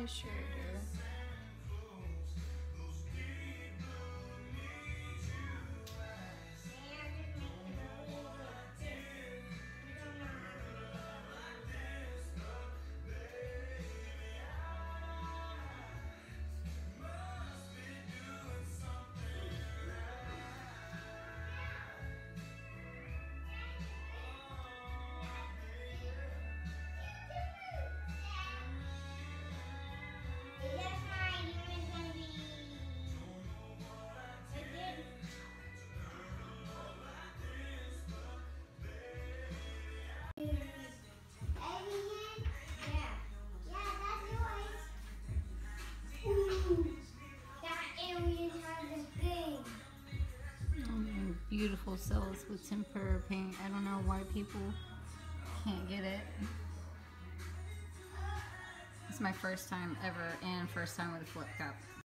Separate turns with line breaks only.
They sure do. Beautiful cells with tempera paint. I don't know why people can't get it. It's my first time ever and first time with a flip cup.